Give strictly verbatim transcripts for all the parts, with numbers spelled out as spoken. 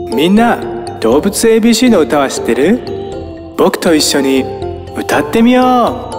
みんな動物 エービーシー の歌は知ってる？僕と一緒に歌ってみよう。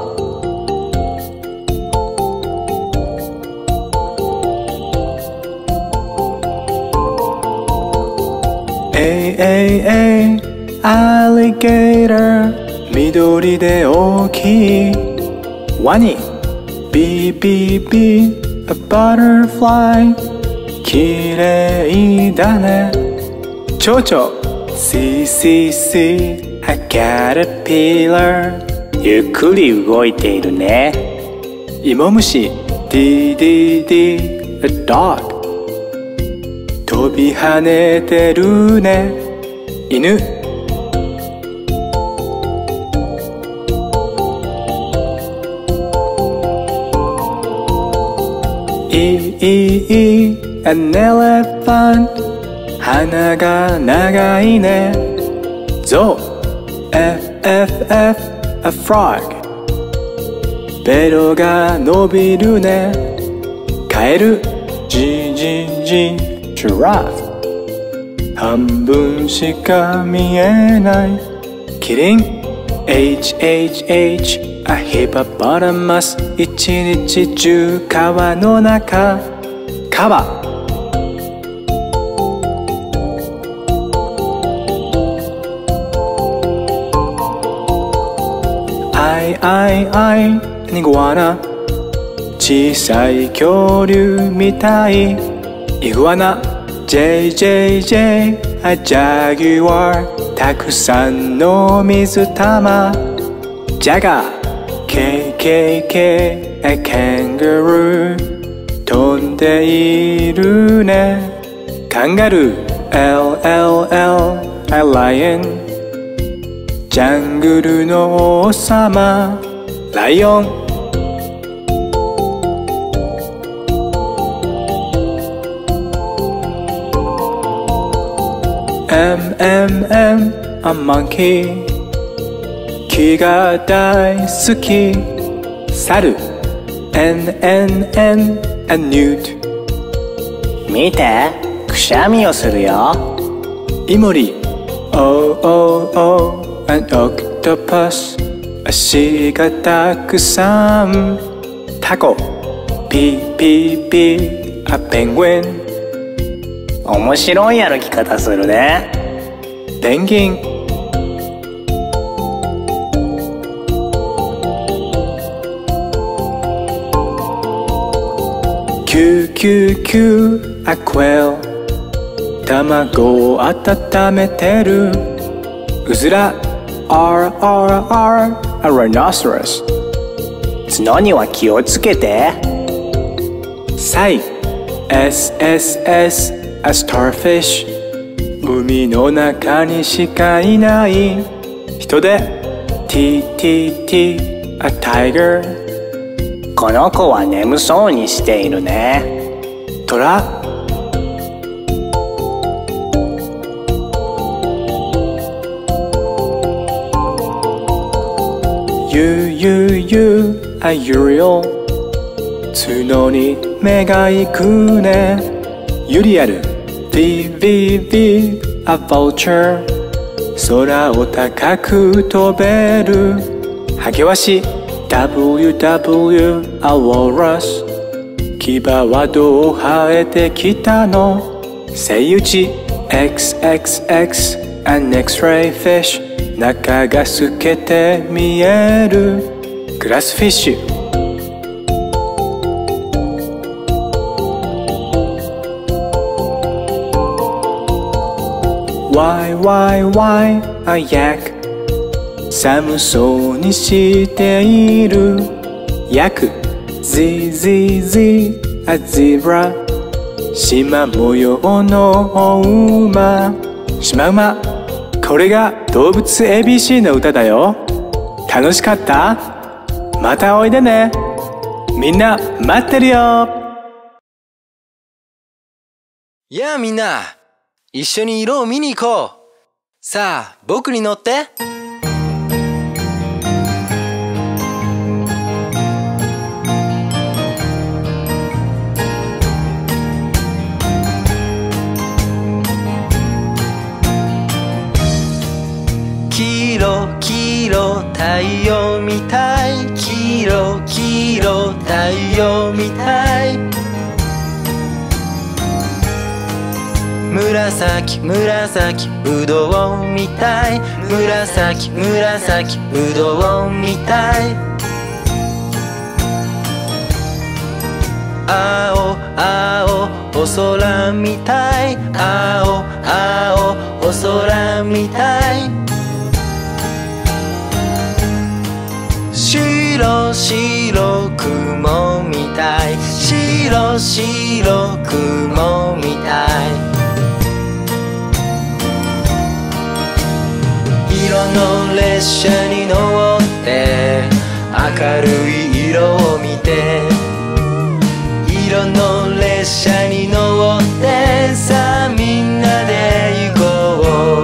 エーエーエー アリゲーター、緑で大きいワニ。 ビービービー A butterfly、 きれいだね。蝶々。 シーシーシー A caterpillar、 ゆっくり動いているね。 芋虫。 ディーディーディー A dog、 飛び跳ねてるね。犬。イイイ An elephant、 鼻が長いね。ゾウ。 エフエフエフ A frog、 ベロが伸びるね。カエル。 ジジジ Giraffe、 半分しか見えない。キリン。 エイチエイチエイチ A hippopotamus、 一日中川の中。カバ。アイアイアイ An iguana、 小さい恐竜みたい。イグアナ。 ジェイジェイジェイ A jaguar、 たくさんの水玉。ジャガー。 ケーケーケー A kangaroo、 飛んでいるね。カンガルー。 エルエルエル A lion、 ジャングルの王様。ライオン。エムエムエム A monkey、 木が大好き。猿。 エヌエヌエヌ A newt、 見て、くしゃみをするよ。 イモリ。 オーオーオー An octopus、 足がたくさん。タコ。 ピーピーピー A penguin、 面白い歩き方するね。 ペンギン。キューキューキュー A quail、 卵を温めてる。うずら。 アールアールアール A rhinoceros、 角には気をつけて。 サイ。 エスエスエス A starfish、 海の中にしかいない人手。 ティーティーティー A tiger、 この子は眠そうにしているね。 トラ。ユユユ A uriel、 角に目が行くね。ユリアル。 ヴィヴィヴィ A vulture、 空を高く飛べる。ハゲワシ。 ダブリューダブリュー A walrus、 牙はどう生えてきたの。セイウチ。 エックスエックスエックス An X-ray fish、 中が透けて見える。グラスフィッシュ。ワイワイワイ A yak、 寒そうにしている。ヤク。 ゼーゼーゼー A zebra、 縞模様のお馬。シマウマ。これが動物 エービーシー の歌だよ。楽しかった？またおいでね。みんな待ってるよ。 やあみんな、一緒に色を見に行こう。さあ、僕に乗って。 太陽みたい黄色黄色太陽みたい紫紫ぶどうみたい紫紫ぶどうみたい青青お空みたい青青お空みたい白白雲みたい白白雲みたい色の列車に乗って明るい色を見て色の列車に乗ってさあみんなで行こ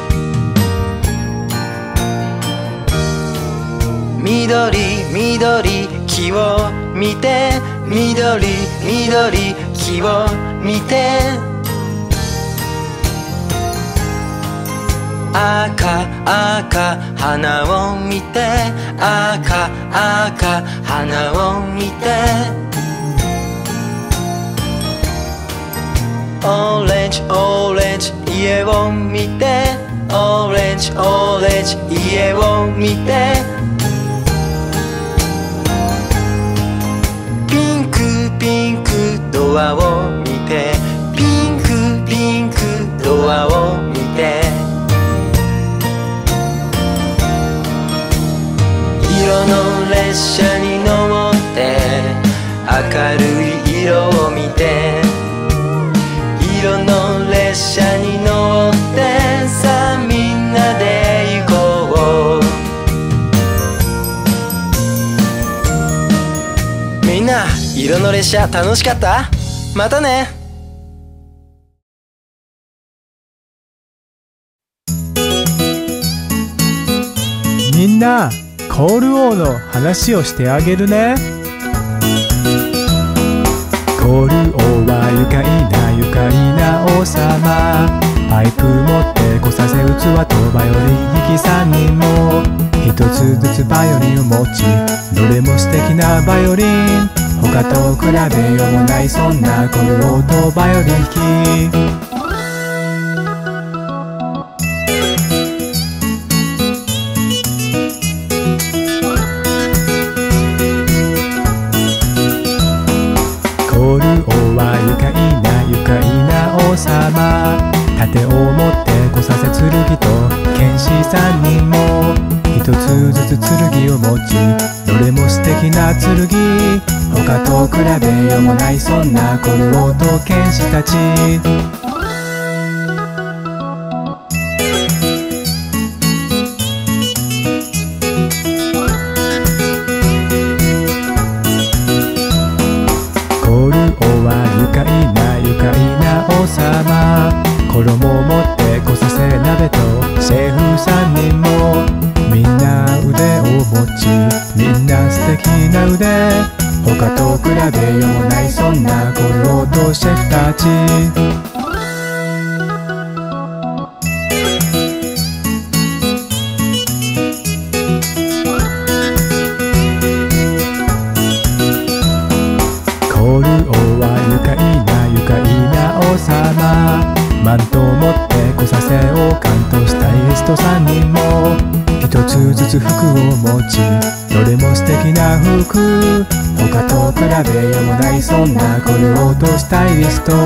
う緑緑木を見て緑緑木を見て赤赤花を見て赤赤花を見てオレンジオレンジ家を見てオレンジオレンジ家を見てピンクピンクドアを見てピンクピンクドアを見て色の列車に乗って明るい色を見て色の列車に乗ってさあみんなで行こうみんな色の列車楽しかった？またね。 みんなコール王の話をしてあげるね。コール王は愉快な愉快な王様。パイプ持ってこさせ器とバイオリン弾きさんにんも一つずつバイオリンを持ちどれも素敵なバイオリン他と比べようもないそんなコール王とバイオリン弾き盾を持ってこさせ剣と剣士さんにんも一つずつ剣を持ちどれも素敵な剣他と比べようもないそんなコル王と剣士たちコール王は愉快な愉快な王様衣を持ってこさせ鍋とシェフさんにんもみんな腕を持ちみんな素敵な腕他と比べようもないそんなコル王とシェフたちコール王は愉快な愉快な王様マントを持ってこさせ王冠とスタイリストさんにんも一つずつ服を持ちどれも素敵な服他と比べようもないそんなコル王とスタイリスト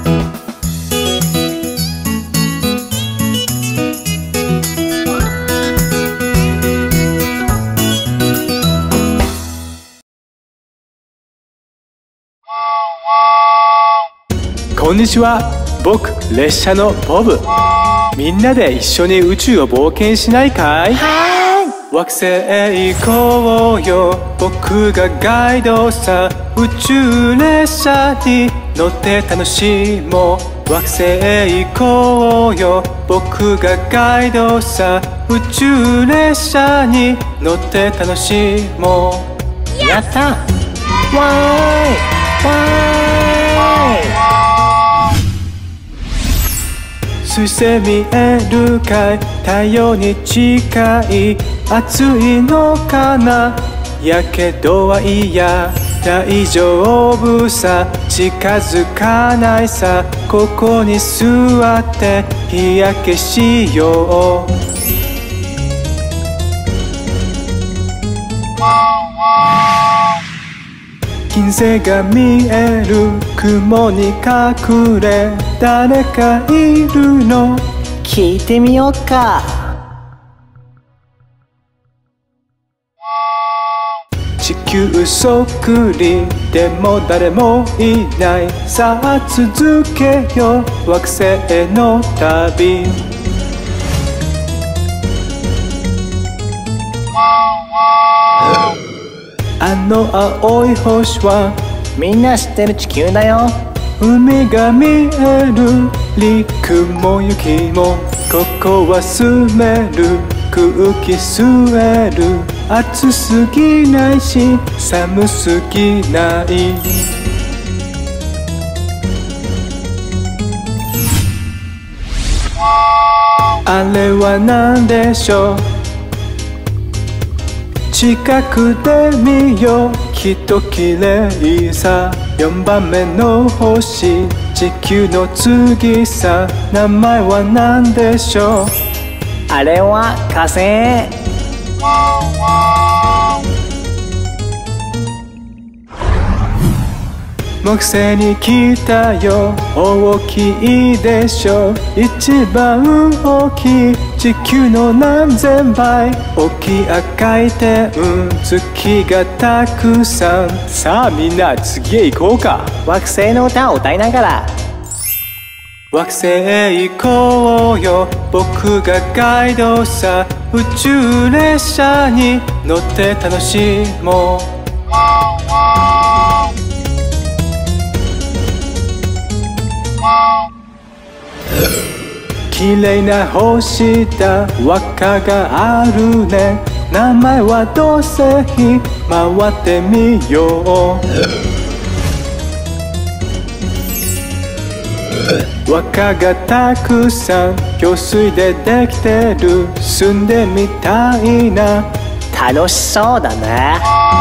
こんにちは僕列車のボブみんなで一緒に宇宙を冒険しないかい？惑星へ行こうよ僕がガイドさ宇宙列車に乗って楽しもう惑星へ行こうよ僕がガイドさ宇宙列車に乗って楽しもうやったわーいわーい水星見えるかい、太陽に近い、暑いのかな、やけどは嫌、大丈夫さ、近づかないさ、ここに座って日焼けしよう。金星が見える、雲に隠れ、誰かいるの、 聞いてみようか。 地球そっくりでも誰もいない、さあ続けよう惑星への旅。あの青い星はみんな知ってる地球だよ。 海が見える、陸も雪も、ここは住める、空気吸える、暑すぎないし寒すぎない。あれは何でしょう、近くで見よう、きっと綺麗さ。よんばんめの星、地球の次さ、名前は何でしょう。 あれは火星。 木星に来たよ、大きいでしょ、一番大きい、地球の何千倍、大きい赤い点、月がたくさん。さあみんな次へ行こうか。 惑星の歌を歌いながら。 惑星へ行こうよ、僕がガイドさ、宇宙列車に乗って楽しもう。綺麗な星だ、輪っかがあるね、名前は土星、回ってみよう。輪っかがたくさん、氷水でできてる、住んでみたいな。 楽しそうだね。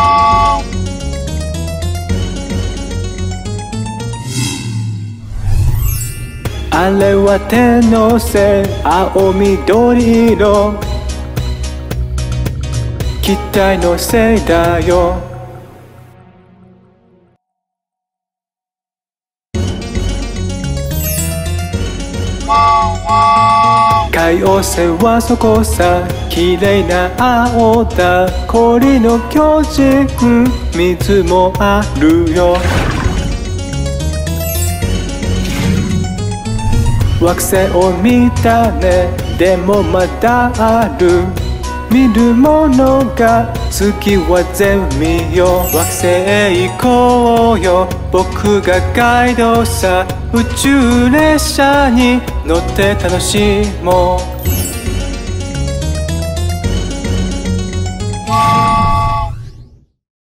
あれは天王星、青緑色、気体のせいだよ。海王星はそこさ、綺麗な青だ、氷の巨人、水もあるよ。惑星を見たね、でもまだある、見るものが、次は全部見よう。惑星へ行こうよ、僕がガイドさ、宇宙列車に乗って楽しもう。